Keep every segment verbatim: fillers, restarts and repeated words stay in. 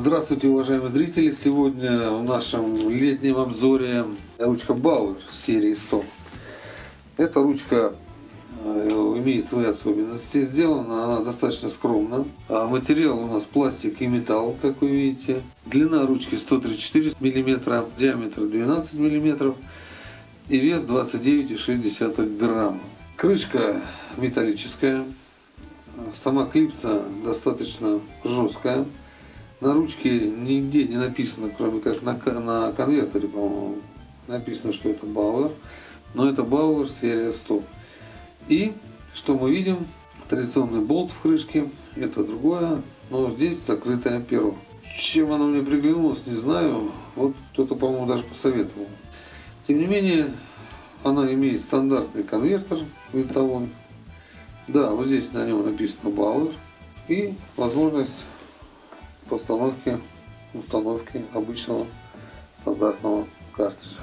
Здравствуйте, уважаемые зрители! Сегодня в нашем летнем обзоре ручка Bauer серии сто. Эта ручка имеет свои особенности. Сделана она достаточно скромно. Материал у нас пластик и металл, как вы видите. Длина ручки сто тридцать четыре миллиметра, диаметр двенадцать миллиметров и вес двадцать девять и шесть десятых грамма. Крышка металлическая. Сама клипса достаточно жесткая. На ручке нигде не написано, кроме как на, на конвертере, по-моему, написано, что это Bauer. Но это Bauer серия сто. И что мы видим? Традиционный болт в крышке. Это другое, но здесь закрытое перо. Чем оно мне приглянулось, не знаю. Вот кто-то, по-моему, даже посоветовал. Тем не менее, она имеет стандартный конвертер винтовой. Да, вот здесь на нем написано Bauer. И возможность постановки, установки обычного стандартного картриджа.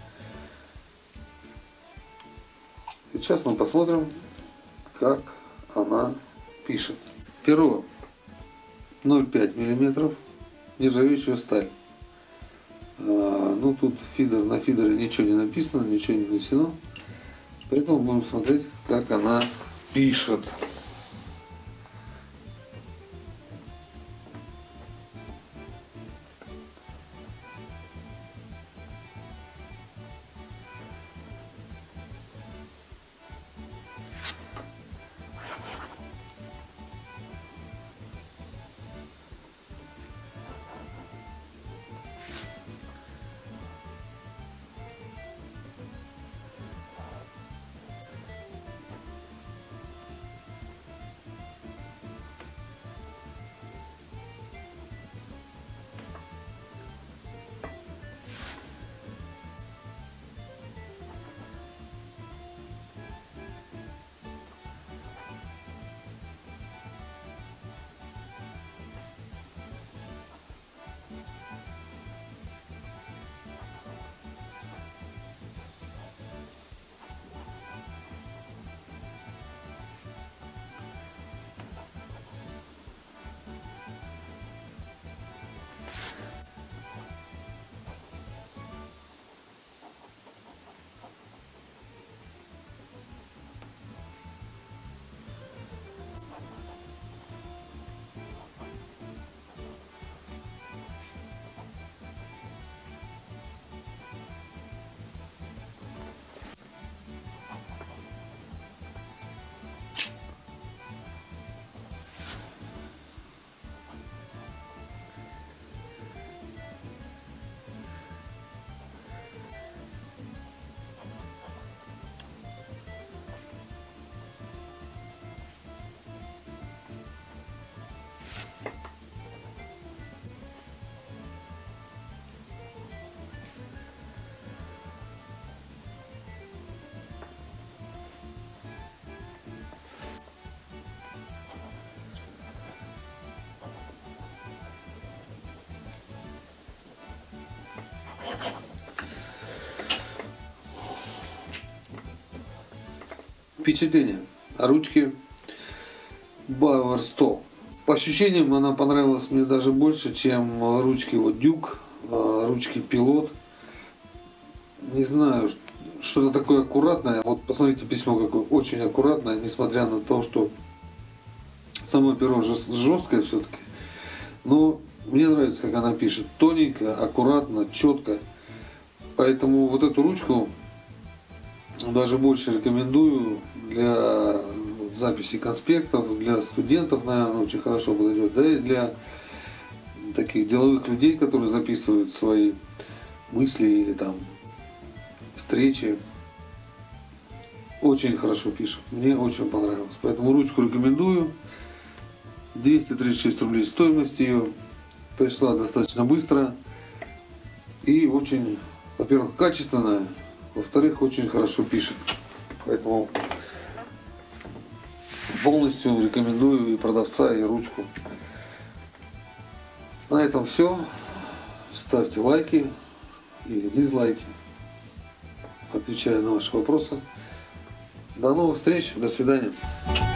Сейчас мы посмотрим, как она пишет. Перо ноль целых пять десятых миллиметра, нержавеющая сталь. А, ну тут фидер, на фидере ничего не написано, ничего не нанесено. Поэтому будем смотреть, как она пишет. Впечатление о ручке Bauer сто. По ощущениям она понравилась мне даже больше, чем ручки вот Duke, ручки Pilot. Не знаю, что-то такое аккуратное. Вот посмотрите, письмо какое, очень аккуратное, несмотря на то, что само перо жесткое все-таки. Но мне нравится, как она пишет. Тоненько, аккуратно, четко. Поэтому вот эту ручку даже больше рекомендую для записи конспектов, для студентов, наверное, очень хорошо подойдет, да и для таких деловых людей, которые записывают свои мысли или там встречи. Очень хорошо пишет, мне очень понравилось. Поэтому ручку рекомендую. двести тридцать шесть рублей стоимость ее. Пришла достаточно быстро и очень, во-первых, качественная. Во-вторых, очень хорошо пишет. Поэтому полностью рекомендую и продавца, и ручку. На этом все. Ставьте лайки или дизлайки. Отвечаю на ваши вопросы. До новых встреч. До свидания.